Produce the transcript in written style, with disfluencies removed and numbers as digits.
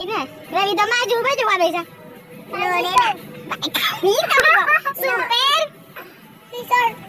ને રવિ તો માં જોવે જોવા બેસા લો રે super ટી-શર્ટ